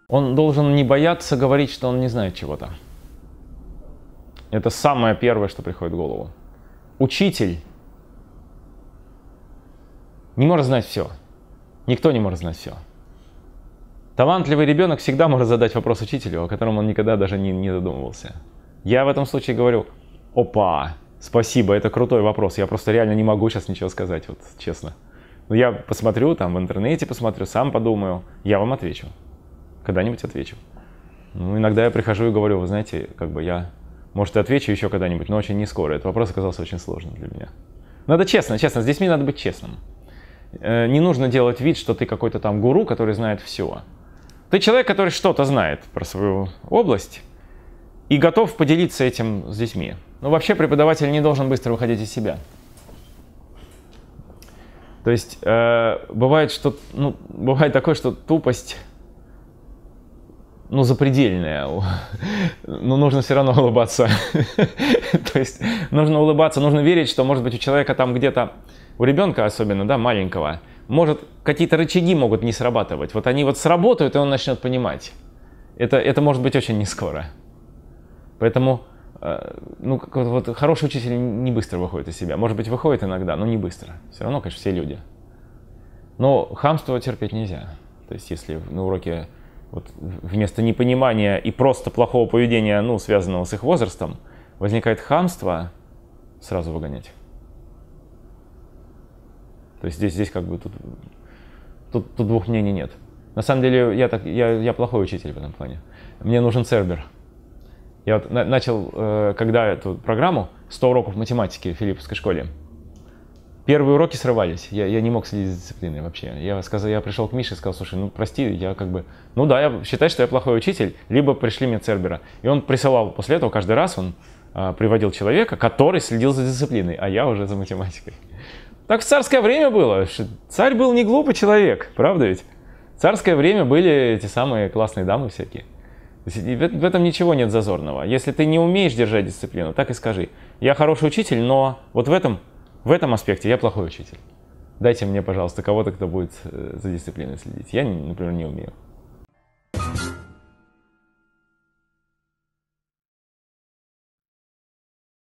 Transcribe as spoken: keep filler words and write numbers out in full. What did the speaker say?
Он должен не бояться говорить, что он не знает чего-то. Это самое первое, что приходит в голову. Учитель не может знать все. Никто не может знать все. Талантливый ребенок всегда может задать вопрос учителю, о котором он никогда даже не, не задумывался. Я в этом случае говорю: опа, спасибо, это крутой вопрос. Я просто реально не могу сейчас ничего сказать, вот честно. Но я посмотрю там в интернете, посмотрю, сам подумаю, я вам отвечу. Когда-нибудь отвечу. Ну, иногда я прихожу и говорю: вы знаете, как бы я, может, и отвечу еще когда-нибудь, но очень не скоро. Этот вопрос оказался очень сложным для меня. Надо честно, честно, с детьми надо быть честным. Не нужно делать вид, что ты какой-то там гуру, который знает все. Ты человек, который что-то знает про свою область и готов поделиться этим с детьми. Но вообще преподаватель не должен быстро выходить из себя. То есть э, бывает, что, ну, бывает такое, что тупость, ну, запредельная, но нужно все равно улыбаться. То есть нужно улыбаться, нужно верить, что, может быть, у человека там где-то, у ребенка особенно, да, маленького, может, какие-то рычаги могут не срабатывать. Вот они вот сработают, и он начнет понимать. Это, это может быть очень не скоро. Поэтому, э, ну, вот, вот хороший учитель не быстро выходит из себя. Может быть, выходит иногда, но не быстро. Все равно, конечно, все люди. Но хамство терпеть нельзя. То есть, если на уроке вот, вместо непонимания и просто плохого поведения, ну, связанного с их возрастом, возникает хамство, сразу выгонять. То есть здесь, здесь как бы тут, тут, тут двух мнений нет. На самом деле я, так, я, я плохой учитель в этом плане. Мне нужен Цербер. Я вот на, начал, э, когда эту программу, сто уроков математики в Филипповской школе, первые уроки срывались. Я, я не мог следить за дисциплиной вообще. Я, сказал, я пришел к Мише и сказал: слушай, ну прости, я как бы, ну да, я считаю, что я плохой учитель, либо пришли мне Цербера. И он присылал после этого каждый раз, он э, приводил человека, который следил за дисциплиной, а я уже за математикой. Так в царское время было. Царь был не глупый человек, правда ведь? В царское время были эти самые классные дамы всякие. В этом ничего нет зазорного. Если ты не умеешь держать дисциплину, так и скажи: я хороший учитель, но вот в этом, в этом аспекте я плохой учитель. Дайте мне, пожалуйста, кого-то, кто будет за дисциплиной следить. Я, например, не умею.